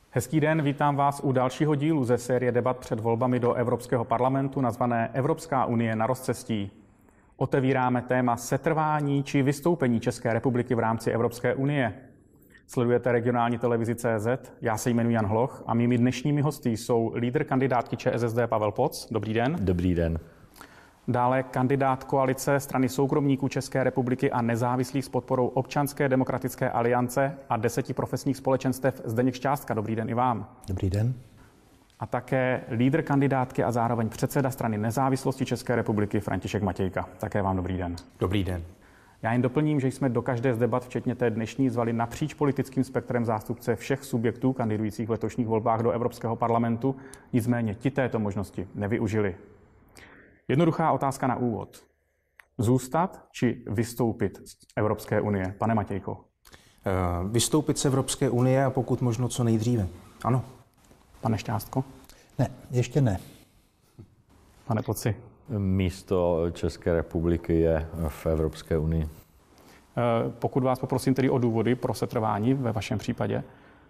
Hezký den, vítám vás u dalšího dílu ze série debat před volbami do Evropského parlamentu nazvané Evropská unie na rozcestí. Otevíráme téma setrvání či vystoupení České republiky v rámci Evropské unie. Sledujete regionální televizi CZ, já se jmenuji Jan Hloch a mými dnešními hosty jsou lídr kandidátky ČSSD Pavel Poc. Dobrý den. Dobrý den. Dále kandidát koalice strany soukromníků České republiky a nezávislých s podporou Občanské demokratické aliance a 10 profesních společenstev Zdeněk Šťástka. Dobrý den i vám. Dobrý den. A také lídr kandidátky a zároveň předseda strany nezávislosti České republiky František Matějka. Také vám dobrý den. Dobrý den. Já jen doplním, že jsme do každé z debat, včetně té dnešní, zvali napříč politickým spektrem zástupce všech subjektů kandidujících v letošních volbách do Evropského parlamentu. Nicméně ti této možnosti nevyužili. Jednoduchá otázka na úvod. Zůstat či vystoupit z Evropské unie? Pane Matějko. Vystoupit z Evropské unie a pokud možno co nejdříve. Ano. Pane Šťástko? Ne, ještě ne. Pane Poci? Místo České republiky je v Evropské unii. Pokud vás poprosím tedy o důvody pro setrvání ve vašem případě.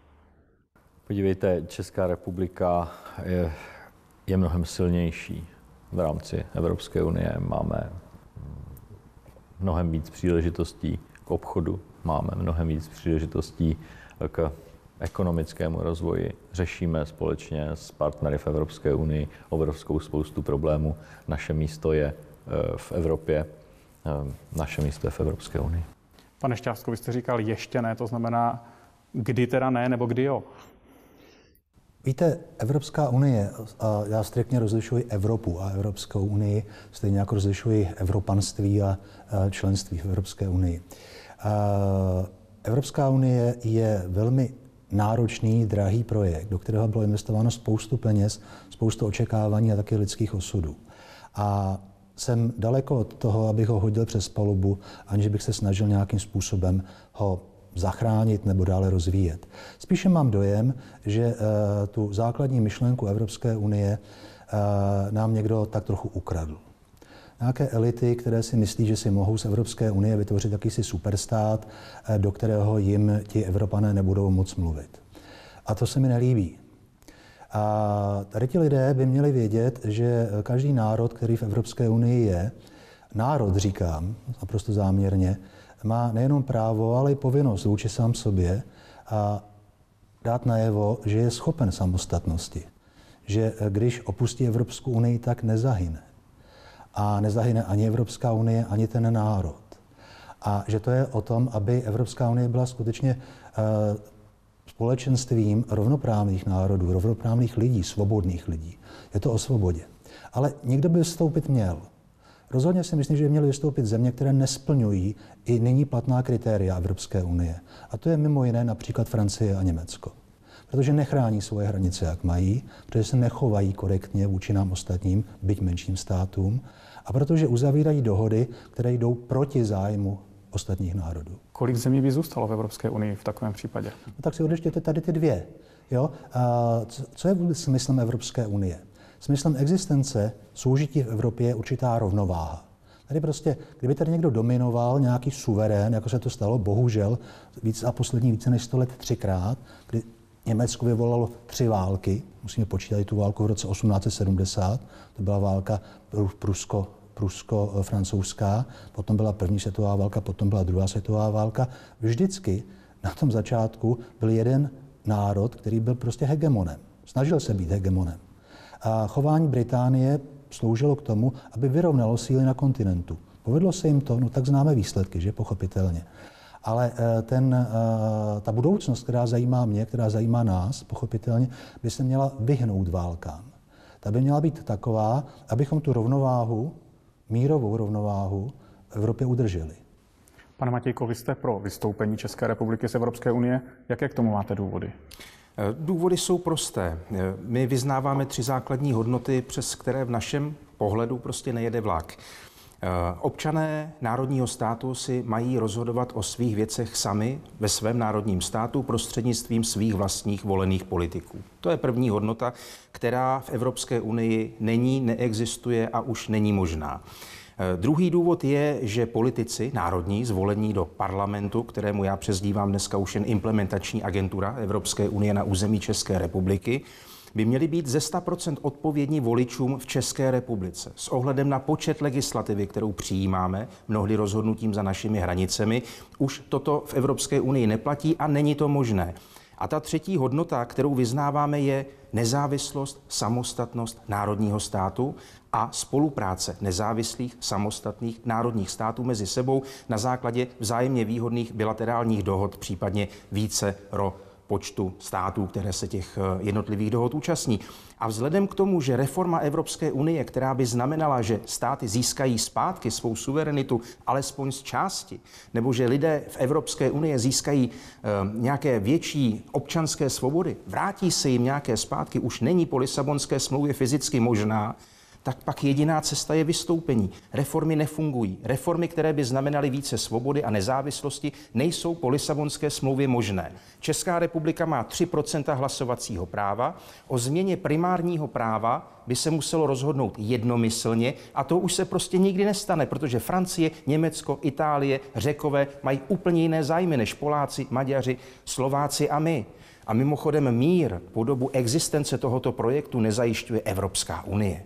Podívejte, Česká republika je mnohem silnější v rámci Evropské unie. Máme mnohem víc příležitostí k obchodu, máme mnohem víc příležitostí k ekonomickému rozvoji. Řešíme společně s partnery v Evropské unii obrovskou spoustu problémů. Naše místo je v Evropě, naše místo je v Evropské unii. Pane Šťástko, vy jste říkal ještě ne, to znamená kdy teda ne, nebo kdy jo? Víte, Evropská unie, a já striktně rozlišuji Evropu a Evropskou unii, stejně jako rozlišuji evropanství a členství v Evropské unii. Evropská unie je velmi náročný, drahý projekt, do kterého bylo investováno spoustu peněz, spoustu očekávání a taky lidských osudů. A jsem daleko od toho, abych ho hodil přes palubu, aniž bych se snažil nějakým způsobem ho zachránit nebo dále rozvíjet. Spíše mám dojem, že tu základní myšlenku Evropské unie nám někdo tak trochu ukradl. Nějaké elity, které si myslí, že si mohou z Evropské unie vytvořit jakýsi superstát, do kterého jim ti Evropané nebudou moc mluvit. A to se mi nelíbí. A tady ti lidé by měli vědět, že každý národ, který v Evropské unii je, národ říkám, naprosto záměrně, má nejenom právo, ale i povinnost vůči sám sobě a dát najevo, že je schopen samostatnosti. Že když opustí Evropskou unii, tak nezahyne. A nezahyne ani Evropská unie, ani ten národ. A že to je o tom, aby Evropská unie byla skutečně společenstvím rovnoprávných národů, rovnoprávných lidí, svobodných lidí. Je to o svobodě. Ale někdo by vystoupit měl. Rozhodně si myslím, že by měly vystoupit země, které nesplňují i nyní platná kritéria Evropské unie. A to je mimo jiné například Francie a Německo. Protože nechrání svoje hranice, jak mají, protože se nechovají korektně vůči nám ostatním, byť menším státům, a protože uzavírají dohody, které jdou proti zájmu ostatních národů. Kolik zemí by zůstalo v Evropské unii v takovém případě? No, tak si odečtěte tady ty dvě. Jo? Co je vůbec smyslem Evropské unie? Smyslem existence soužití v Evropě je určitá rovnováha. Tady prostě, kdyby tady někdo dominoval, nějaký suverén, jako se to stalo, bohužel, poslední více než 100 let 3krát, kdy Německo vyvolalo 3 války, musíme počítat i tu válku v roce 1870, to byla válka prusko-francouzská, potom byla první světová válka, potom byla druhá světová válka. Vždycky na tom začátku byl jeden národ, který byl prostě hegemonem. Snažil se být hegemonem. A chování Británie sloužilo k tomu, aby vyrovnalo síly na kontinentu. Povedlo se jim to, no tak známe výsledky, že pochopitelně. Ale ta budoucnost, která zajímá mě, která zajímá nás, pochopitelně, by se měla vyhnout válkám. Ta by měla být taková, abychom tu rovnováhu, mírovou rovnováhu v Evropě udrželi. Pane Matějko, vy jste pro vystoupení České republiky z Evropské unie. Jaké k tomu máte důvody? Důvody jsou prosté. My vyznáváme 3 základní hodnoty, přes které v našem pohledu prostě nejede vlak. Občané národního státu si mají rozhodovat o svých věcech sami ve svém národním státu prostřednictvím svých vlastních volených politiků. To je první hodnota, která v Evropské unii není, neexistuje a už není možná. Druhý důvod je, že politici národní, zvolení do parlamentu, kterému já přezdívám dneska už jen implementační agentura Evropské unie na území České republiky, by měli být ze 100% odpovědní voličům v České republice. S ohledem na počet legislativy, kterou přijímáme, mnohdy rozhodnutím za našimi hranicemi, už toto v Evropské unii neplatí a není to možné. A ta třetí hodnota, kterou vyznáváme, je nezávislost, samostatnost národního státu a spolupráce nezávislých, samostatných národních států mezi sebou na základě vzájemně výhodných bilaterálních dohod, případně vícero počtu států, které se těch jednotlivých dohod účastní. A vzhledem k tomu, že reforma Evropské unie, která by znamenala, že státy získají zpátky svou suverenitu alespoň z části, nebo že lidé v Evropské unii získají nějaké větší občanské svobody, vrátí se jim nějaké zpátky, už není po Lisabonské smlouvě fyzicky možná, tak pak jediná cesta je vystoupení. Reformy nefungují. Reformy, které by znamenaly více svobody a nezávislosti, nejsou po Lisabonské smlouvě možné. Česká republika má 3% hlasovacího práva. O změně primárního práva by se muselo rozhodnout jednomyslně a to už se prostě nikdy nestane, protože Francie, Německo, Itálie, Řekové mají úplně jiné zájmy než Poláci, Maďaři, Slováci a my. A mimochodem mír po dobu existence tohoto projektu nezajišťuje Evropská unie.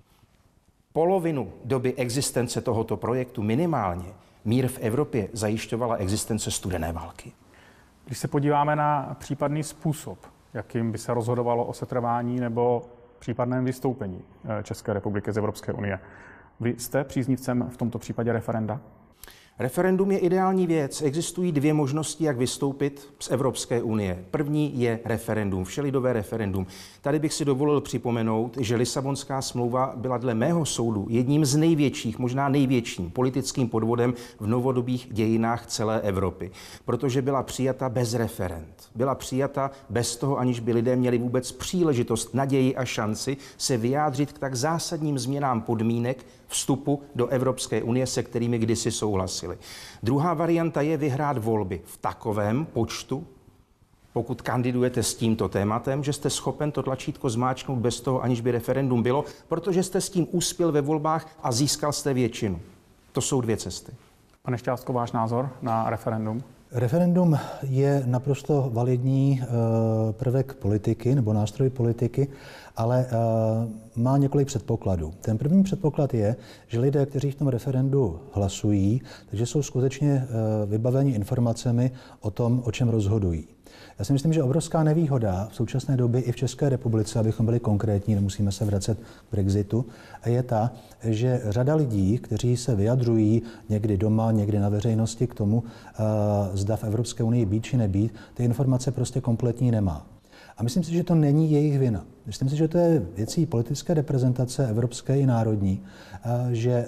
Polovinu doby existence tohoto projektu minimálně mír v Evropě zajišťovala existence studené války. Když se podíváme na případný způsob, jakým by se rozhodovalo o setrvání nebo případném vystoupení České republiky z Evropské unie, vy jste příznivcem v tomto případě referenda? Referendum je ideální věc. Existují dvě možnosti, jak vystoupit z Evropské unie. První je referendum, všelidové referendum. Tady bych si dovolil připomenout, že Lisabonská smlouva byla dle mého soudu jedním z největších, možná největším politickým podvodem v novodobých dějinách celé Evropy, protože byla přijata bez referend. Byla přijata bez toho, aniž by lidé měli vůbec příležitost, naději a šanci se vyjádřit k tak zásadním změnám podmínek vstupu do Evropské unie, se kterými kdysi souhlasili. Druhá varianta je vyhrát volby v takovém počtu, pokud kandidujete s tímto tématem, že jste schopen to tlačítko zmáčknout bez toho, aniž by referendum bylo, protože jste s tím uspěl ve volbách a získal jste většinu. To jsou dvě cesty. Pane Šťástko, váš názor na referendum? Referendum je naprosto validní prvek politiky nebo nástroj politiky, ale má několik předpokladů. Ten první předpoklad je, že lidé, kteří v tom referendu hlasují, takže jsou skutečně vybaveni informacemi o tom, o čem rozhodují. Já si myslím, že obrovská nevýhoda v současné době i v České republice, abychom byli konkrétní, nemusíme se vracet k Brexitu, je ta, že řada lidí, kteří se vyjadřují někdy doma, někdy na veřejnosti k tomu, zda v Evropské unii být či nebýt, ty informace prostě kompletní nemá. A myslím si, že to není jejich vina. Myslím si, že to je věcí politické reprezentace evropské i národní, že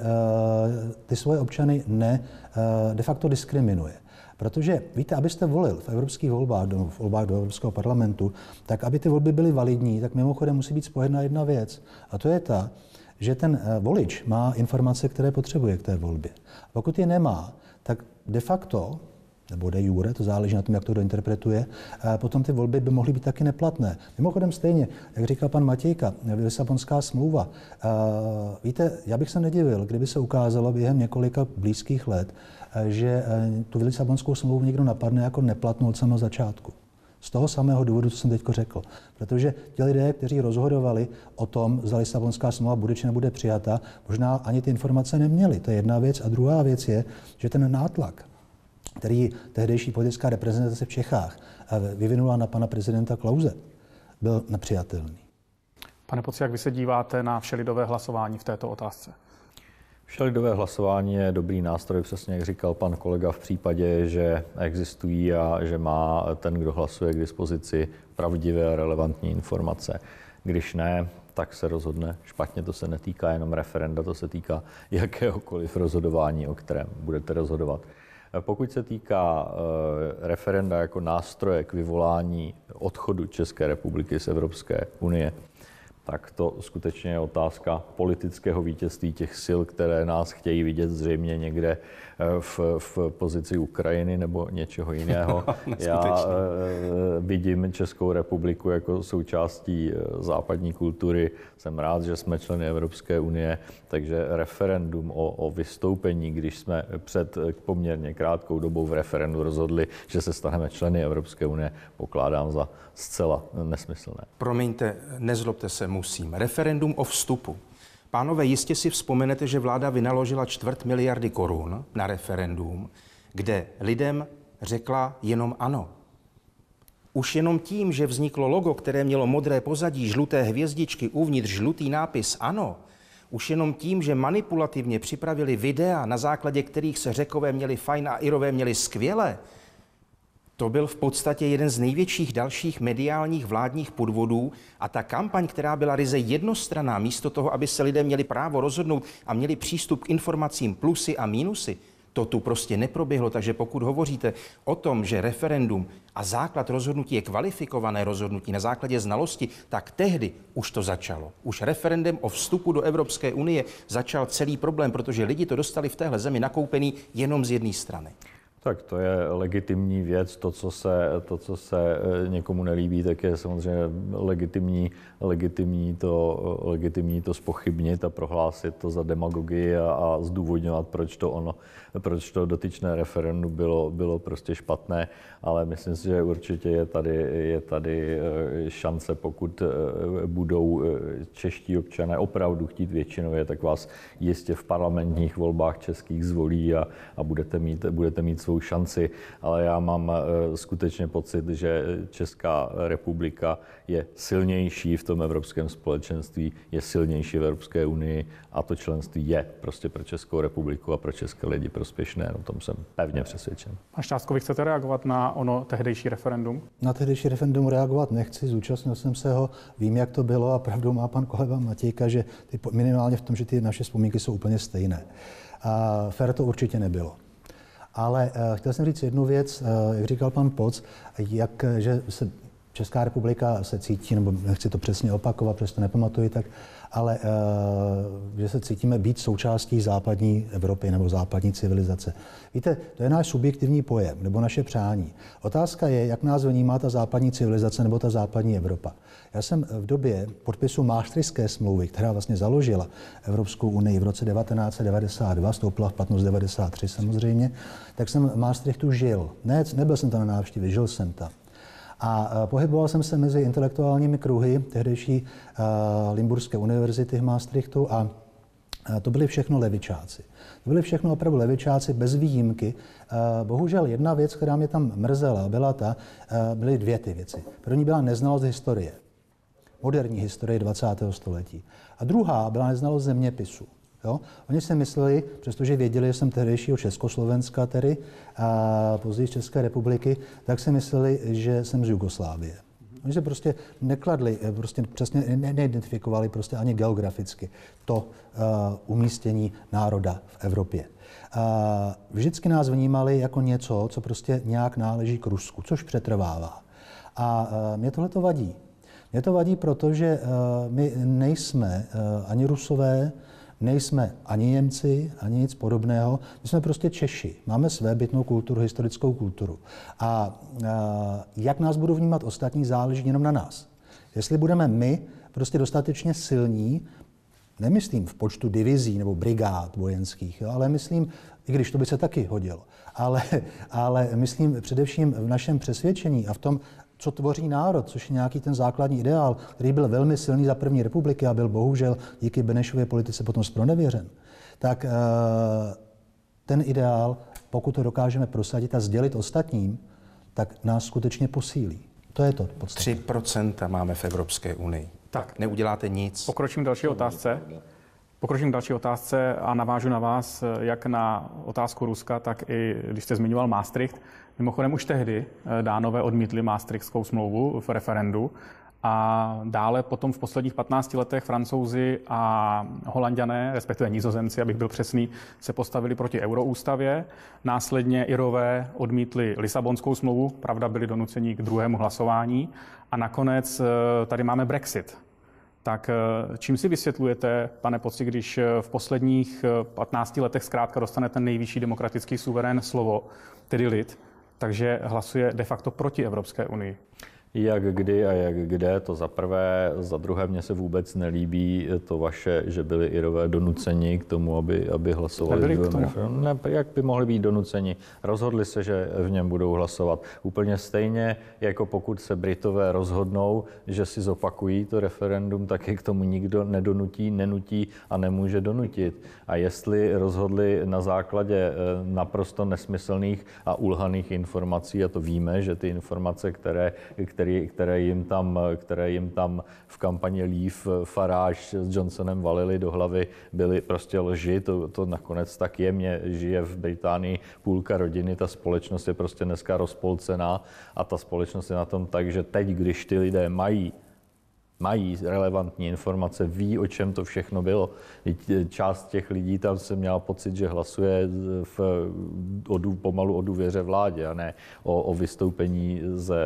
ty svoje občany de facto diskriminuje. Protože, víte, abyste volil v evropských volbách, v volbách do Evropského parlamentu, tak aby ty volby byly validní, tak mimochodem musí být spojena jedna věc. A to je ta, že ten volič má informace, které potřebuje k té volbě. A pokud je nemá, tak de facto, nebo de jure, to záleží na tom, jak to kdo interpretuje, potom ty volby by mohly být taky neplatné. Mimochodem stejně, jak říkal pan Matějka, Lisabonská smlouva. Víte, já bych se nedivil, kdyby se ukázalo během několika blízkých let, že tu Lisabonskou smlouvu někdo napadne jako neplatnou od samého začátku. Z toho samého důvodu, co jsem teď řekl. Protože ti lidé, kteří rozhodovali o tom, zda Lisabonská smlouva bude či nebude přijata, možná ani ty informace neměli. To je jedna věc. A druhá věc je, že ten nátlak, který tehdejší politická reprezentace v Čechách vyvinula na pana prezidenta Klause, byl nepřijatelný. Pane Poci, jak vy se díváte na všelidové hlasování v této otázce? Všelidové hlasování je dobrý nástroj, přesně jak říkal pan kolega, v případě, že existují a že má ten, kdo hlasuje, k dispozici pravdivé a relevantní informace. Když ne, tak se rozhodne špatně. To se netýká jenom referenda, to se týká jakéhokoliv rozhodování, o kterém budete rozhodovat. Pokud se týká referenda jako nástroje k vyvolání odchodu České republiky z Evropské unie, tak to skutečně je otázka politického vítězství těch sil, které nás chtějí vidět zřejmě někde v pozici Ukrajiny nebo něčeho jiného. Já vidím Českou republiku jako součástí západní kultury. Jsem rád, že jsme členy Evropské unie, takže referendum o vystoupení, když jsme před poměrně krátkou dobou v referendu rozhodli, že se staneme členy Evropské unie, pokládám za zcela nesmyslné. Promiňte, nezlobte se, musím. Referendum o vstupu. Pánové, jistě si vzpomenete, že vláda vynaložila 250 miliardy korun na referendum, kde lidem řekla jenom ano. Už jenom tím, že vzniklo logo, které mělo modré pozadí, žluté hvězdičky, uvnitř žlutý nápis ano, už jenom tím, že manipulativně připravili videa, na základě kterých se Řekové měli fajn a Irové měli skvěle, to byl v podstatě jeden z největších dalších mediálních vládních podvodů a ta kampaň, která byla ryze jednostranná, místo toho, aby se lidé měli právo rozhodnout a měli přístup k informacím plusy a mínusy, to tu prostě neproběhlo. Takže pokud hovoříte o tom, že referendum a základ rozhodnutí je kvalifikované rozhodnutí na základě znalosti, tak tehdy už to začalo. Už referendem o vstupu do Evropské unie začal celý problém, protože lidi to dostali v téhle zemi nakoupený jenom z jedné strany. Tak to je legitimní věc. To, co se někomu nelíbí, tak je samozřejmě legitimní to zpochybnit a prohlásit to za demagogii a zdůvodňovat, proč to dotyčné referendum bylo prostě špatné. Ale myslím si, že určitě je tady šance, pokud budou čeští občané opravdu chtít většinově, tak vás jistě v parlamentních volbách českých zvolí a budete mít svou šanci, ale já mám skutečně pocit, že Česká republika je silnější v tom evropském společenství, je silnější v Evropské unii a to členství je prostě pro Českou republiku a pro české lidi prospěšné. O tom jsem pevně přesvědčen. Pan Štásko, vy chcete reagovat na ono tehdejší referendum? Na tehdejší referendum reagovat nechci, zúčastnil jsem se ho, vím, jak to bylo a pravdu má pan kolega Matějka, že minimálně v tom, že ty naše vzpomínky jsou úplně stejné. A fér to určitě nebylo. Ale chtěl jsem říct jednu věc, jak říkal pan Poc, že se Česká republika se cítí, nebo nechci to přesně opakovat, přesto nepamatuji tak, ale že se cítíme být součástí západní Evropy nebo západní civilizace. Víte, to je náš subjektivní pojem, nebo naše přání. Otázka je, jak nás vnímá ta západní civilizace nebo ta západní Evropa. Já jsem v době podpisu Maastrichtské smlouvy, která vlastně založila Evropskou unii v roce 1992, vstoupila v platnost 1993 samozřejmě, tak jsem v Maastrichtu žil. Nebyl jsem tam na návštěvě, žil jsem tam. A pohyboval jsem se mezi intelektuálními kruhy tehdejší Limburské univerzity v Maastrichtu a to byli všechno levičáci. To byli všechno opravdu levičáci bez výjimky. Bohužel jedna věc, která mě tam mrzela, byly dvě ty věci. První byla neznalost historie, moderní historie 20. století. A druhá byla neznalost zeměpisu. Jo? Oni si mysleli, přestože věděli, že jsem tehdejšího Československa, tedy a později České republiky, tak si mysleli, že jsem z Jugoslávie. Oni se prostě nekladli, prostě přesně neidentifikovali prostě ani geograficky to umístění národa v Evropě. Vždycky nás vnímali jako něco, co prostě nějak náleží k Rusku, což přetrvává. A mě tohle to vadí. Mě to vadí, protože my nejsme ani Rusové, nejsme ani Němci, ani nic podobného. My jsme prostě Češi. Máme svébytnou kulturu, historickou kulturu. A jak nás budou vnímat ostatní, záleží jenom na nás. Jestli budeme my prostě dostatečně silní, nemyslím v počtu divizí nebo brigád vojenských, jo, ale myslím, i když to by se taky hodilo, ale myslím především v našem přesvědčení a v tom, co tvoří národ, což je nějaký ten základní ideál, který byl velmi silný za první republiky a byl bohužel díky Benešově politice potom zpronevěřen, tak ten ideál, pokud to dokážeme prosadit a sdělit ostatním, tak nás skutečně posílí. To je to podstatné. 3% máme v Evropské unii. Tak neuděláte nic. Pokročím k další otázce a navážu na vás, jak na otázku Ruska, tak i když jste zmiňoval Maastricht. Mimochodem už tehdy Dánové odmítli Maastrichtskou smlouvu v referendu a dále potom v posledních 15 letech Francouzi a Holanďané, respektive Nizozemci, abych byl přesný, se postavili proti euroústavě. Následně Irové odmítli Lisabonskou smlouvu, pravda byli donuceni k druhému hlasování a nakonec tady máme Brexit. Tak čím si vysvětlujete, pane Poci, když v posledních 15 letech zkrátka dostane ten nejvyšší demokratický suverén slovo, tedy lid, takže hlasuje de facto proti Evropské unii? Jak kdy a jak kde, to za prvé. Za druhé, mně se vůbec nelíbí to vaše, že byli Irové donuceni k tomu, aby hlasovali. Nebyli k tomu? Ne, jak by mohli být donuceni? Rozhodli se, že v něm budou hlasovat. Úplně stejně, jako pokud se Britové rozhodnou, že si zopakují to referendum, tak je k tomu nikdo nedonutí, nenutí a nemůže donutit. A jestli rozhodli na základě naprosto nesmyslných a ulhaných informací, a to víme, že ty informace, které jim tam v kampani Leave Farage s Johnsonem valili do hlavy, byly prostě lži. To nakonec tak je. Mě žije v Británii půlka rodiny, ta společnost je prostě dneska rozpolcená a ta společnost je na tom tak, že teď, když ty lidé mají relevantní informace, ví, o čem to všechno bylo. Část těch lidí tam se měla pocit, že hlasuje pomalu o důvěře vládě a ne o vystoupení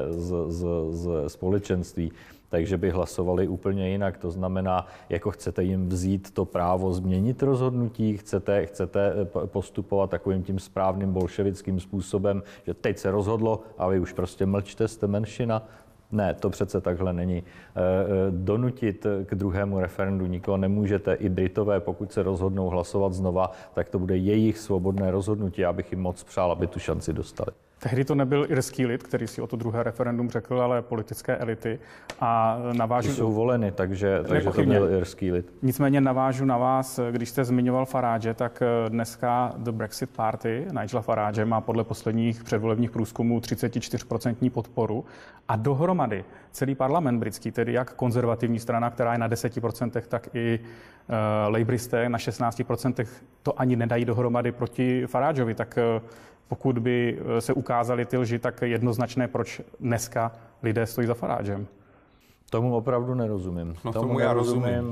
z společenství. Takže by hlasovali úplně jinak. To znamená, jako chcete jim vzít to právo změnit rozhodnutí, chcete postupovat takovým tím správným bolševickým způsobem, že teď se rozhodlo a vy už prostě mlčte, jste menšina. Ne, to přece takhle není. Donutit k druhému referendu nikoho nemůžete. I Britové, pokud se rozhodnou hlasovat znova, tak to bude jejich svobodné rozhodnutí. Já bych jim moc přál, aby tu šanci dostali. Tehdy to nebyl irský lid, který si o to druhé referendum řekl, ale politické elity. A navážu... Jsou voleny, takže to byl irský lid. Nicméně navážu na vás, když jste zmiňoval Farage, tak dneska The Brexit Party, Nigela Farage, má podle posledních předvolebních průzkumů 34% podporu a dohromady celý parlament britský, tedy jak konzervativní strana, která je na 10%, tak i Labouristé na 16%, to ani nedají dohromady proti Farageovi, tak pokud by se ukázaly ty lži, tak jednoznačné, proč dneska lidé stojí za Faragem. Tomu opravdu nerozumím. No, tomu já rozumím.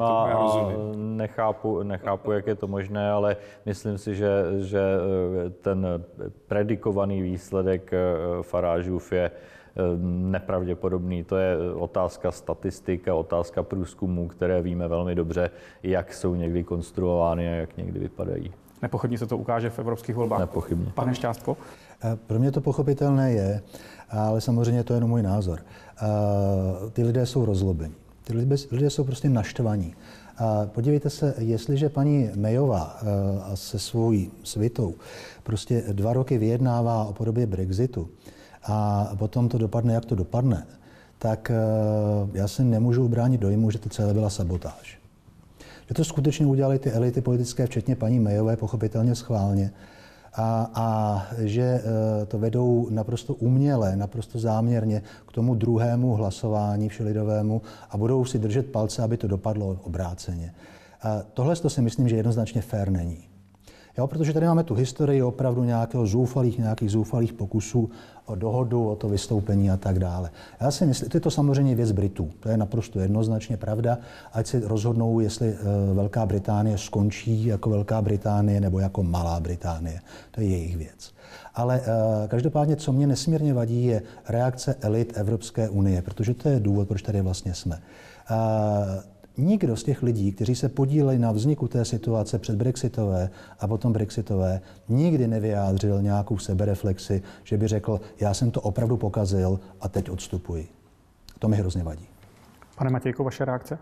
Nechápu, jak je to možné, ale myslím si, že ten predikovaný výsledek Farageův je nepravděpodobný. To je otázka statistik a otázka průzkumů, které víme velmi dobře, jak jsou někdy konstruovány a jak někdy vypadají. Nepochybně se to ukáže v evropských volbách. Nepochybně. Pane Šťástko? Pro mě to pochopitelné je, ale samozřejmě to je jenom můj názor. Ty lidé jsou rozlobení. Ty lidé jsou prostě naštvaní. Podívejte se, jestliže paní Mayová se svojí svitou prostě 2 roky vyjednává o podobě Brexitu a potom to dopadne, jak to dopadne, tak já se nemůžu ubránit dojmu, že to celé byla sabotáž. Že to skutečně udělali ty elity politické, včetně paní Mayové, pochopitelně schválně, a že to vedou naprosto uměle, naprosto záměrně k tomu druhému hlasování všelidovému a budou si držet palce, aby to dopadlo obráceně. Tohle to si myslím, že jednoznačně fér není. Jo, protože tady máme tu historii opravdu nějakých zoufalých pokusů o dohodu, o to vystoupení a tak dále. Já si myslím, to je to samozřejmě věc Britů. To je naprosto jednoznačně pravda. Ať si rozhodnou, jestli Velká Británie skončí jako Velká Británie nebo jako Malá Británie. To je jejich věc. Ale každopádně, co mě nesmírně vadí, je reakce elit Evropské unie, protože to je důvod, proč tady vlastně jsme. Nikdo z těch lidí, kteří se podíleli na vzniku té situace předbrexitové a potom brexitové, nikdy nevyjádřil nějakou sebereflexi, že by řekl, já jsem to opravdu pokazil a teď odstupuji. To mi hrozně vadí. Pane Matějko, vaše reakce?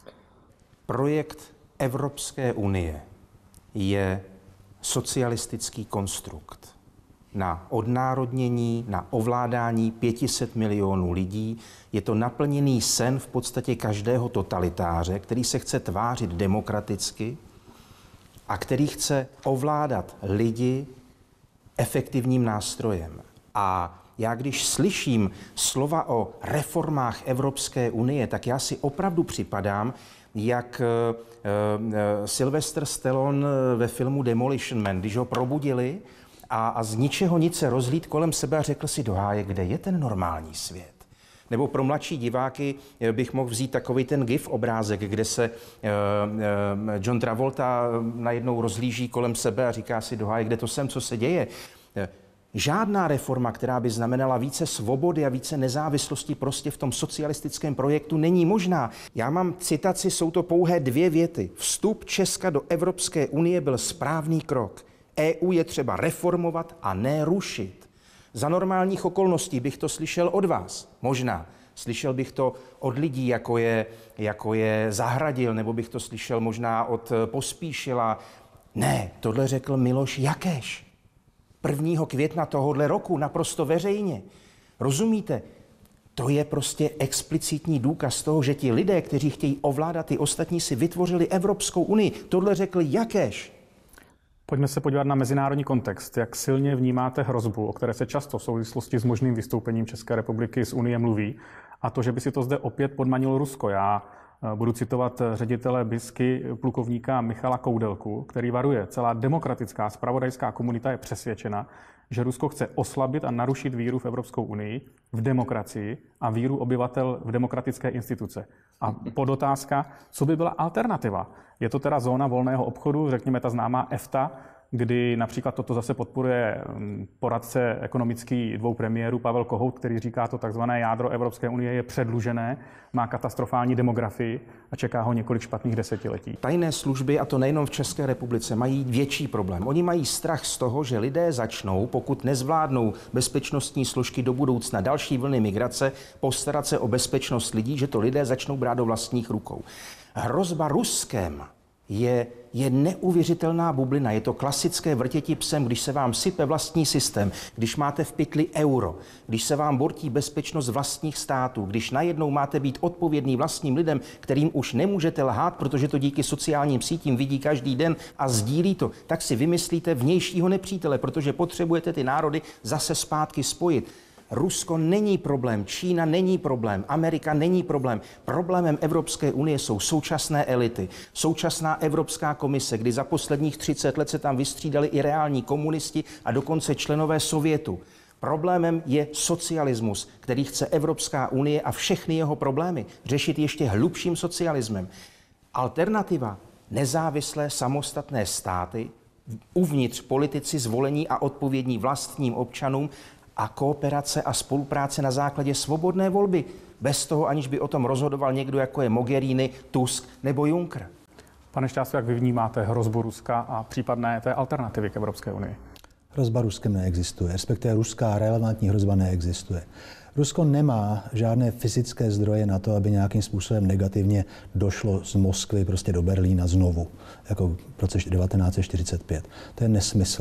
Projekt Evropské unie je socialistický konstrukt na odnárodnění, na ovládání 500 milionů lidí. Je to naplněný sen v podstatě každého totalitáře, který se chce tvářit demokraticky a který chce ovládat lidi efektivním nástrojem. A já když slyším slova o reformách Evropské unie, tak já si opravdu připadám, jak Sylvester Stallone ve filmu Demolition Man, když ho probudili a z ničeho nic se rozhlíd kolem sebe a řekl si do háje, kde je ten normální svět. Nebo pro mladší diváky bych mohl vzít takový ten GIF obrázek, kde se John Travolta najednou rozhlíží kolem sebe a říká si do háje, kde to jsem, co se děje. Žádná reforma, která by znamenala více svobody a více nezávislosti, prostě v tom socialistickém projektu není možná. Já mám citaci, jsou to pouhé 2 věty. Vstup Česka do Evropské unie byl správný krok. EU je třeba reformovat a ne rušit. Za normálních okolností bych to slyšel od vás, možná. Slyšel bych to od lidí, jako je Zahradil, nebo bych to slyšel možná od Pospíšila. Ne, tohle řekl Miloš Jakeš. 1. května tohohle roku, naprosto veřejně. Rozumíte? To je prostě explicitní důkaz toho, že ti lidé, kteří chtějí ovládat ty ostatní, si vytvořili Evropskou unii. Tohle řekl Jakeš. Pojďme se podívat na mezinárodní kontext. Jak silně vnímáte hrozbu, o které se často v souvislosti s možným vystoupením České republiky z Unie mluví, a to, že by si to zde opět podmanilo Rusko? Já budu citovat ředitele BISky, plukovníka Michala Koudelku, který varuje: celá demokratická zpravodajská komunita je přesvědčena, že Rusko chce oslabit a narušit víru v Evropskou unii, v demokracii a víru obyvatel v demokratické instituce. A podotázka, co by byla alternativa? Je to teda zóna volného obchodu, řekněme ta známá EFTA, kdy například toto zase podporuje poradce ekonomický 2 premiérů Pavel Kohout, který říká, to takzvané jádro Evropské unie je předlužené, má katastrofální demografii a čeká ho několik špatných desetiletí. Tajné služby, a to nejenom v České republice, mají větší problém. Oni mají strach z toho, že lidé začnou, pokud nezvládnou bezpečnostní složky do budoucna další vlny migrace, postarat se o bezpečnost lidí, že to lidé začnou brát do vlastních rukou. Hrozba Ruskem je neuvěřitelná bublina. Je to klasické vrtěti psem, když se vám sype vlastní systém, když máte v pytli euro, když se vám bortí bezpečnost vlastních států, když najednou máte být odpovědný vlastním lidem, kterým už nemůžete lhát, protože to díky sociálním sítím vidí každý den a sdílí to, tak si vymyslíte vnějšího nepřítele, protože potřebujete ty národy zase zpátky spojit. Rusko není problém, Čína není problém, Amerika není problém. Problémem Evropské unie jsou současné elity, současná Evropská komise, kdy za posledních 30 let se tam vystřídali i reální komunisti a dokonce členové Sovětu. Problémem je socialismus, který chce Evropská unie a všechny jeho problémy řešit ještě hlubším socialismem. Alternativa: nezávislé samostatné státy, uvnitř politici zvolení a odpovědní vlastním občanům, a kooperace a spolupráce na základě svobodné volby, bez toho, aniž by o tom rozhodoval někdo, jako je Mogherini, Tusk nebo Juncker. Pane Šťástu, jak vy vnímáte hrozbu Ruska a případné té alternativy k Evropské unii? Hrozba Ruskem neexistuje, respektive ruská relevantní hrozba neexistuje. Rusko nemá žádné fyzické zdroje na to, aby nějakým způsobem negativně došlo z Moskvy prostě do Berlína znovu, jako v roce 1945. To je nesmysl.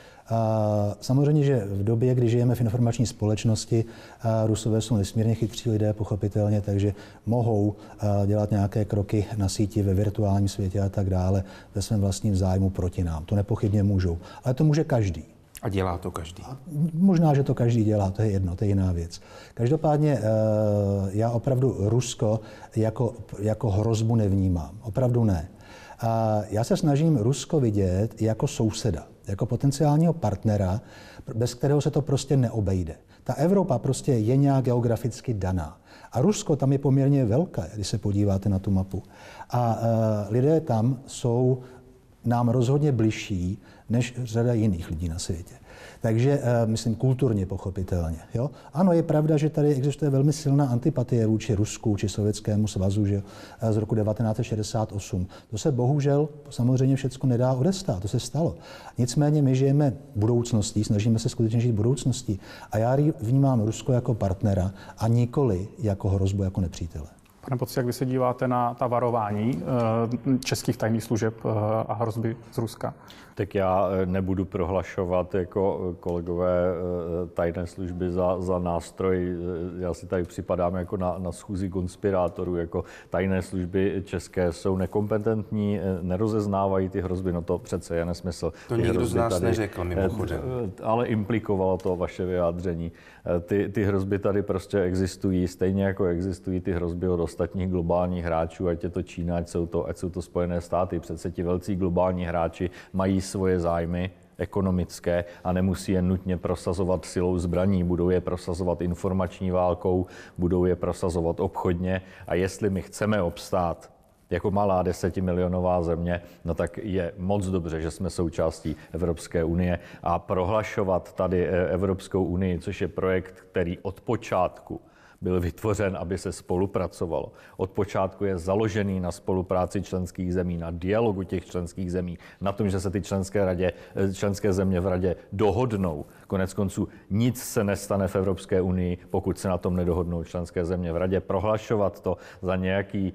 A samozřejmě, že v době, kdy žijeme v informační společnosti, Rusové jsou nesmírně chytří lidé, pochopitelně, takže mohou dělat nějaké kroky na síti ve virtuálním světě a tak dále ve svém vlastním zájmu proti nám. To nepochybně můžou, ale to může každý. A dělá to každý. A možná, že to každý dělá, to je jedno, to je jiná věc. Každopádně já opravdu Rusko jako hrozbu nevnímám. Opravdu ne. A já se snažím Rusko vidět jako souseda, jako potenciálního partnera, bez kterého se to prostě neobejde. Ta Evropa prostě je nějak geograficky daná. A Rusko tam je poměrně velké, když se podíváte na tu mapu. A lidé tam jsou nám rozhodně bližší než řada jiných lidí na světě. Takže, myslím, kulturně pochopitelně. Jo? Ano, je pravda, že tady existuje velmi silná antipatie vůči Rusku či Sovětskému svazu, že z roku 1968. To se bohužel samozřejmě všechno nedá odestát, to se stalo. Nicméně my žijeme budoucností, snažíme se skutečně žít budoucností. A já vnímám Rusko jako partnera a nikoli jako hrozbu, jako nepřítele. Pane Poci, jak vy se díváte na ta varování českých tajných služeb a hrozby z Ruska? Tak já nebudu prohlašovat jako kolegové tajné služby za nástroj. Já si tady připadám jako na schůzi konspirátorů, jako tajné služby české jsou nekompetentní, nerozeznávají ty hrozby, no to přece je nesmysl. To nikdo z nás neřekl mimochodem. Ale implikovalo to vaše vyjádření. Ty hrozby tady prostě existují, stejně jako existují ty hrozby od ostatních globálních hráčů, ať je to Čína, ať jsou to Spojené státy. Přece ti velcí globální hráči mají svoje zájmy ekonomické a nemusí je nutně prosazovat silou zbraní. Budou je prosazovat informační válkou, budou je prosazovat obchodně a jestli my chceme obstát Jako malá 10milionová země, no tak je moc dobře, že jsme součástí Evropské unie a prohlašovat tady Evropskou unii, což je projekt, který od počátku byl vytvořen, aby se spolupracovalo. Od počátku je založený na spolupráci členských zemí, na dialogu těch členských zemí, na tom, že se ty členské země v radě dohodnou. Konec konců nic se nestane v Evropské unii, pokud se na tom nedohodnou členské země v radě. Prohlašovat to za nějaký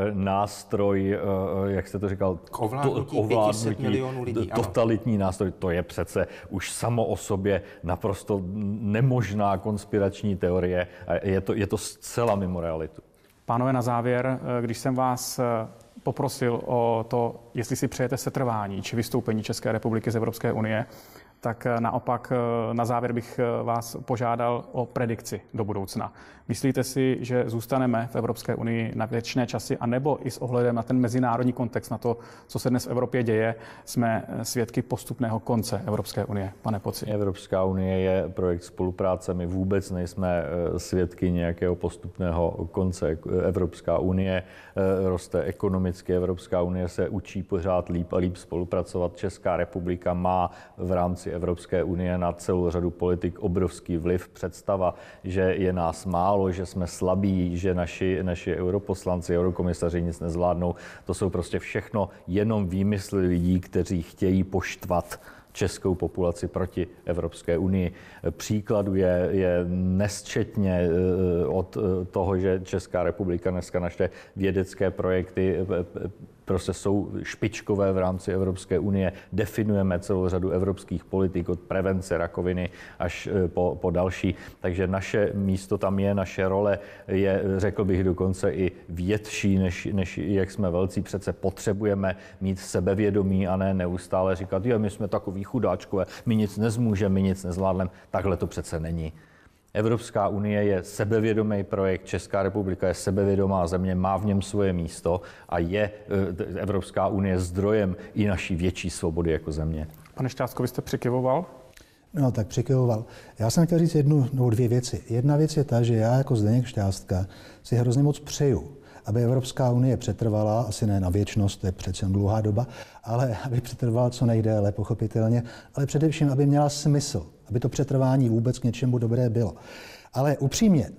nástroj, jak jste to říkal, k ovládnutí 500 milionů lidí. Totalitní nástroj, to je přece už samo o sobě naprosto nemožná konspirační teorie. Je to zcela mimo realitu. Pánové, na závěr, když jsem vás poprosil o to, jestli si přejete setrvání či vystoupení České republiky z Evropské unie, tak naopak na závěr bych vás požádal o predikci do budoucna. Myslíte si, že zůstaneme v Evropské unii na věčné časy, anebo i s ohledem na ten mezinárodní kontext, na to, co se dnes v Evropě děje, jsme svědky postupného konce Evropské unie? Pane Poci. Evropská unie je projekt spolupráce, my vůbec nejsme svědky nějakého postupného konce. Evropská unie roste ekonomicky, Evropská unie se učí pořád líp a líp spolupracovat. Česká republika má v rámci Evropské unie na celou řadu politik obrovský vliv. Představa, že je nás málo, že jsme slabí, že naši europoslanci, eurokomisaři nic nezvládnou, to jsou prostě všechno jenom výmysly lidí, kteří chtějí poštvat českou populaci proti Evropské unii. Příkladů je nesčetně od toho, že Česká republika dneska naše vědecké projekty prostě jsou špičkové v rámci Evropské unie. Definujeme celou řadu evropských politik od prevence rakoviny až po další. Takže naše místo tam je, naše role je, řekl bych dokonce i větší, než jak jsme velcí. Přece potřebujeme mít sebevědomí a ne neustále říkat, jo, my jsme takový chudáčkové, my nic nezmůžeme, my nic nezvládneme. Takhle to přece není. Evropská unie je sebevědomý projekt, Česká republika je sebevědomá země, má v něm svoje místo a je Evropská unie zdrojem i naší větší svobody jako země. Pane Šťástko, vy jste přikyvoval? No, tak přikyvoval. Já jsem chtěl říct jednu nebo dvě věci. Jedna věc je ta, že já jako Zdeněk Šťástka si hrozně moc přeju, aby Evropská unie přetrvala, asi ne na věčnost, to je přece dlouhá doba, ale aby přetrvala co nejdéle, pochopitelně, ale především, aby měla smysl, aby to přetrvání vůbec k něčemu dobré bylo. Ale upřímně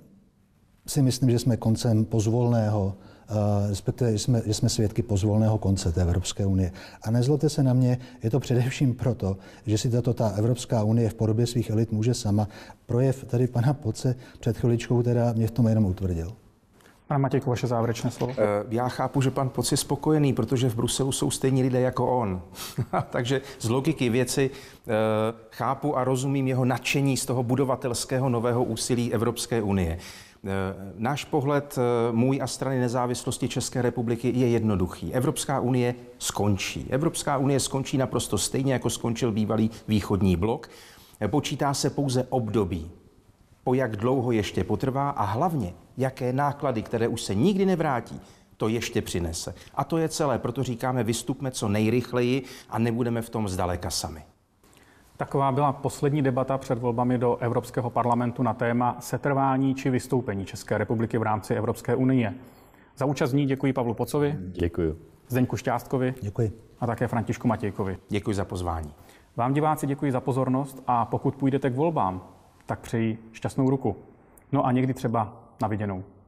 si myslím, že jsme koncem pozvolného, respektive, že jsme svědky pozvolného konce té Evropské unie. A nezlobte se na mě, je to především proto, že si ta Evropská unie v podobě svých elit může sama. Projev tady pana Poce před chviličkou teda mě v tom jenom utvrdil. Pane Matějku, vaše závěrečné slovo. Já chápu, že pan Poc je spokojený, protože v Bruselu jsou stejní lidé jako on. Takže z logiky věci chápu a rozumím jeho nadšení z toho budovatelského nového úsilí Evropské unie. Náš pohled, můj a strany nezávislosti České republiky je jednoduchý. Evropská unie skončí. Evropská unie skončí naprosto stejně, jako skončil bývalý východní blok. Počítá se pouze období, po jak dlouho ještě potrvá a hlavně, jaké náklady, které už se nikdy nevrátí, to ještě přinese. A to je celé, proto říkáme, vystupme co nejrychleji a nebudeme v tom zdaleka sami. Taková byla poslední debata před volbami do Evropského parlamentu na téma setrvání či vystoupení České republiky v rámci Evropské unie. Za účast v ní děkuji Pavlu Pocovi. Děkuji. Zdeňku Šťástkovi. Děkuji. A také Františku Matějkovi. Děkuji za pozvání. Vám diváci děkuji za pozornost a pokud půjdete k volbám, tak přeji šťastnou ruku. No a někdy třeba na viděnou.